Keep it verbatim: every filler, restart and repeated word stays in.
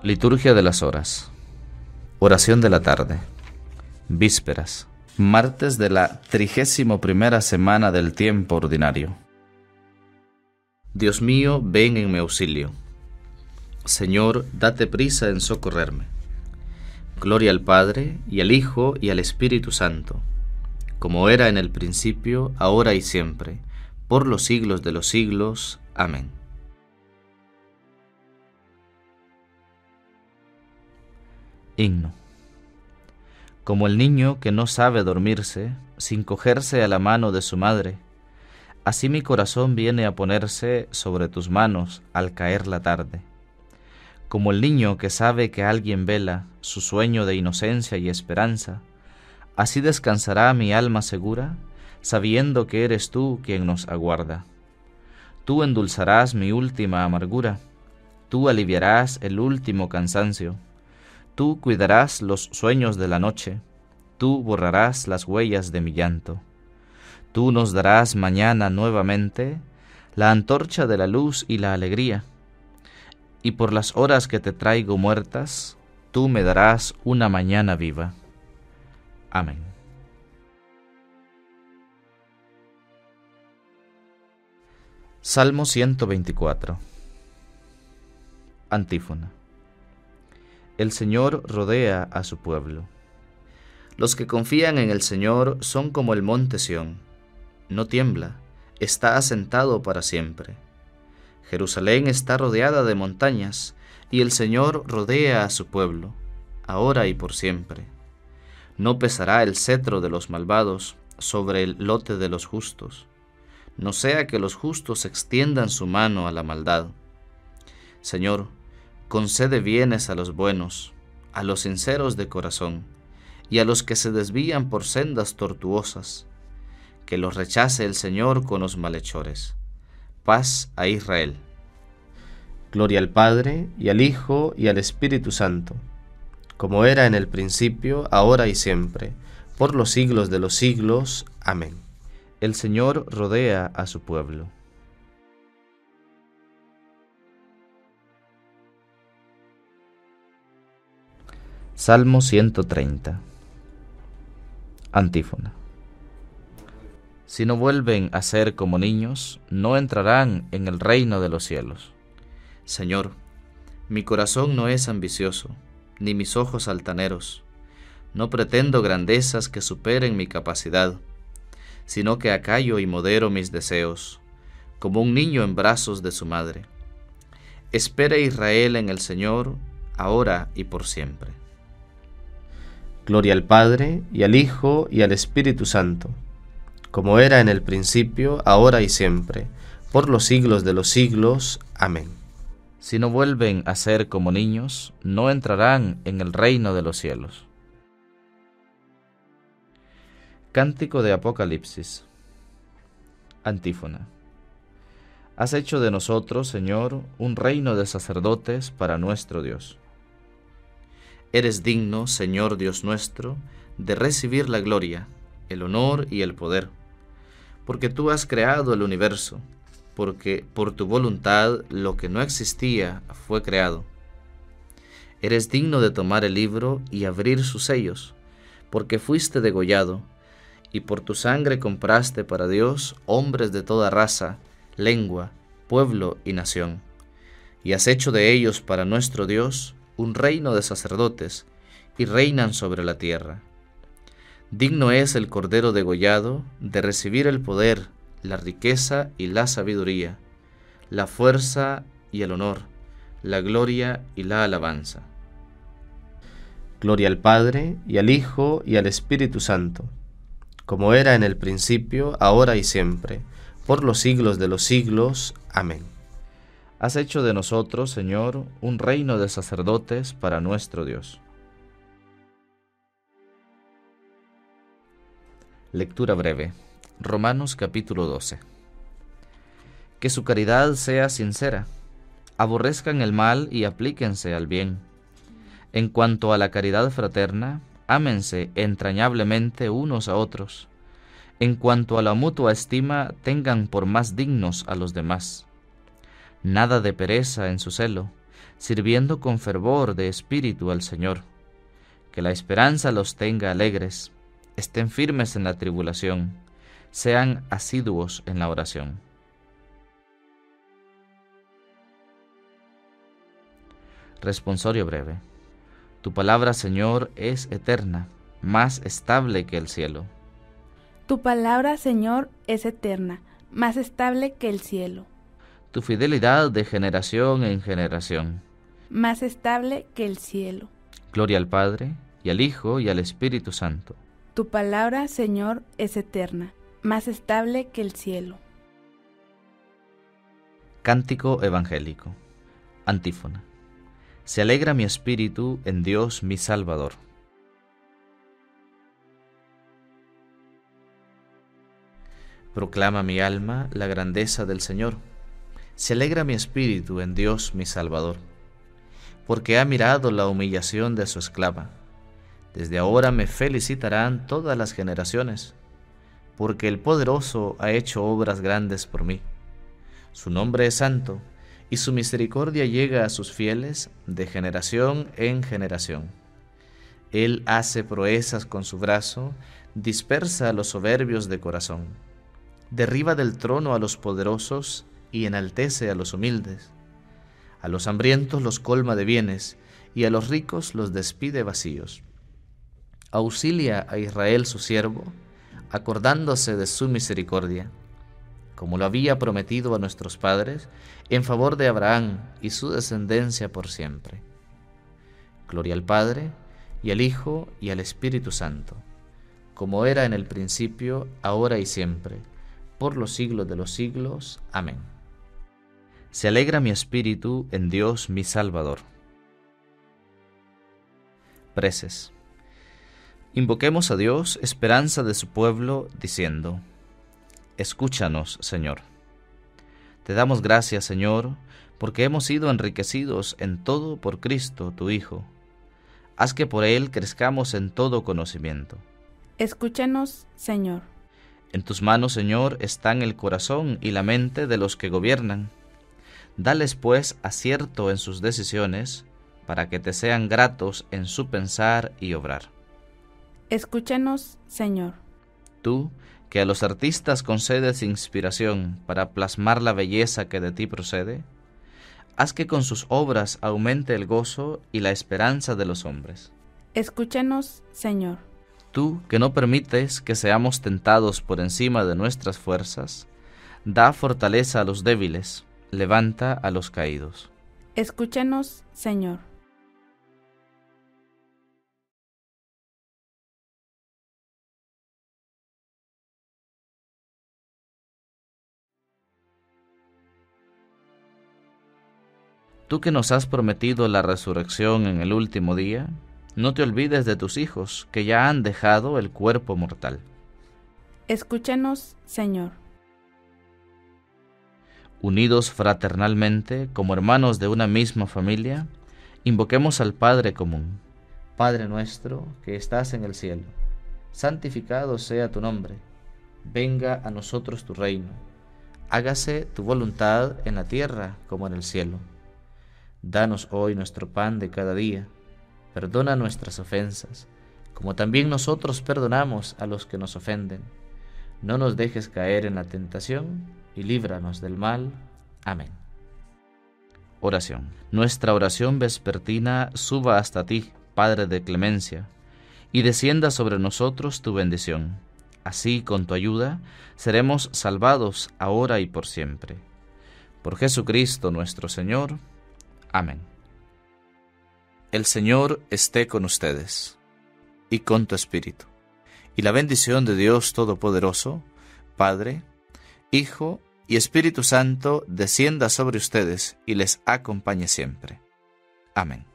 Liturgia de las horas. Oración de la tarde. Vísperas. Martes de la trigésimo primera semana del tiempo ordinario. Dios mío, ven en mi auxilio. Señor, date prisa en socorrerme. Gloria al Padre, y al Hijo, y al Espíritu Santo, como era en el principio, ahora y siempre, por los siglos de los siglos. Amén. Himno. Como el niño que no sabe dormirse, sin cogerse a la mano de su madre, así mi corazón viene a ponerse sobre tus manos al caer la tarde. Como el niño que sabe que alguien vela su sueño de inocencia y esperanza, así descansará mi alma segura, sabiendo que eres tú quien nos aguarda. Tú endulzarás mi última amargura, tú aliviarás el último cansancio. Tú cuidarás los sueños de la noche, tú borrarás las huellas de mi llanto. Tú nos darás mañana nuevamente la antorcha de la luz y la alegría, y por las horas que te traigo muertas, tú me darás una mañana viva. Amén. Salmo ciento veinticuatro. Antífona. El Señor rodea a su pueblo. Los que confían en el Señor son como el monte Sión. No tiembla, está asentado para siempre. Jerusalén está rodeada de montañas, y el Señor rodea a su pueblo, ahora y por siempre. No pesará el cetro de los malvados sobre el lote de los justos. No sea que los justos extiendan su mano a la maldad. Señor, concede bienes a los buenos, a los sinceros de corazón, y a los que se desvían por sendas tortuosas. Que los rechace el Señor con los malhechores. Paz a Israel. Gloria al Padre, y al Hijo, y al Espíritu Santo, como era en el principio, ahora y siempre, por los siglos de los siglos. Amén. El Señor rodea a su pueblo. Salmo ciento treinta. Antífona. Si no vuelven a ser como niños, no entrarán en el reino de los cielos. Señor, mi corazón no es ambicioso, ni mis ojos altaneros. No pretendo grandezas que superen mi capacidad, sino que acallo y modero mis deseos, como un niño en brazos de su madre. Espera Israel en el Señor, ahora y por siempre. Gloria al Padre, y al Hijo, y al Espíritu Santo, como era en el principio, ahora y siempre, por los siglos de los siglos. Amén. Si no vuelven a ser como niños, no entrarán en el reino de los cielos. Cántico de Apocalipsis. Antífona. Has hecho de nosotros, Señor, un reino de sacerdotes para nuestro Dios. Eres digno, Señor Dios nuestro, de recibir la gloria, el honor y el poder, porque tú has creado el universo, porque por tu voluntad lo que no existía fue creado. Eres digno de tomar el libro y abrir sus sellos, porque fuiste degollado, y por tu sangre compraste para Dios hombres de toda raza, lengua, pueblo y nación, y has hecho de ellos para nuestro Dios un reino de sacerdotes, y reinan sobre la tierra. Digno es el Cordero degollado de recibir el poder, la riqueza y la sabiduría, la fuerza y el honor, la gloria y la alabanza. Gloria al Padre, y al Hijo, y al Espíritu Santo, como era en el principio, ahora y siempre, por los siglos de los siglos. Amén. Has hecho de nosotros, Señor, un reino de sacerdotes para nuestro Dios. Lectura breve. Romanos capítulo doce. Que su caridad sea sincera. Aborrezcan el mal y aplíquense al bien. En cuanto a la caridad fraterna, ámense entrañablemente unos a otros. En cuanto a la mutua estima, tengan por más dignos a los demás. Nada de pereza en su celo, sirviendo con fervor de espíritu al Señor. Que la esperanza los tenga alegres, estén firmes en la tribulación, sean asiduos en la oración. Responsorio breve. Tu palabra, Señor, es eterna, más estable que el cielo. Tu palabra, Señor, es eterna, más estable que el cielo. Tu fidelidad de generación en generación, más estable que el cielo. Gloria al Padre, y al Hijo, y al Espíritu Santo. Tu palabra, Señor, es eterna, más estable que el cielo. Cántico evangélico. Antífona. Se alegra mi espíritu en Dios mi Salvador. Proclama mi alma la grandeza del Señor. Se alegra mi espíritu en Dios mi Salvador, porque ha mirado la humillación de su esclava. Desde ahora me felicitarán todas las generaciones, porque el Poderoso ha hecho obras grandes por mí. Su nombre es santo, y su misericordia llega a sus fieles de generación en generación. Él hace proezas con su brazo, dispersa a los soberbios de corazón, derriba del trono a los poderosos y enaltece a los humildes. A los hambrientos los colma de bienes, y a los ricos los despide vacíos. Auxilia a Israel su siervo, acordándose de su misericordia, como lo había prometido a nuestros padres, en favor de Abraham y su descendencia por siempre. Gloria al Padre, y al Hijo, y al Espíritu Santo, como era en el principio, ahora y siempre, por los siglos de los siglos. Amén. Se alegra mi espíritu en Dios mi Salvador. Preces. Invoquemos a Dios, esperanza de su pueblo, diciendo: Escúchanos, Señor. Te damos gracias, Señor, porque hemos sido enriquecidos en todo por Cristo, tu Hijo. Haz que por Él crezcamos en todo conocimiento. Escúchanos, Señor. En tus manos, Señor, están el corazón y la mente de los que gobiernan. Dales, pues, acierto en sus decisiones, para que te sean gratos en su pensar y obrar. Escúchanos, Señor. Tú, que a los artistas concedes inspiración para plasmar la belleza que de ti procede, haz que con sus obras aumente el gozo y la esperanza de los hombres. Escúchanos, Señor. Tú, que no permites que seamos tentados por encima de nuestras fuerzas, da fortaleza a los débiles, levanta a los caídos. Escúchanos, Señor. Tú que nos has prometido la resurrección en el último día, no te olvides de tus hijos, que ya han dejado el cuerpo mortal. Escúchanos, Señor. Unidos fraternalmente, como hermanos de una misma familia, invoquemos al Padre común. Padre nuestro, que estás en el cielo, santificado sea tu nombre. Venga a nosotros tu reino. Hágase tu voluntad en la tierra como en el cielo. Danos hoy nuestro pan de cada día. Perdona nuestras ofensas, como también nosotros perdonamos a los que nos ofenden. No nos dejes caer en la tentación, y líbranos del mal. Amén. Oración. Nuestra oración vespertina suba hasta ti, Padre de clemencia, y descienda sobre nosotros tu bendición. Así, con tu ayuda, seremos salvados ahora y por siempre. Por Jesucristo nuestro Señor. Amén. El Señor esté con ustedes, y con tu espíritu. Y la bendición de Dios Todopoderoso, Padre, Hijo y Espíritu Santo, descienda sobre ustedes y les acompañe siempre. Amén.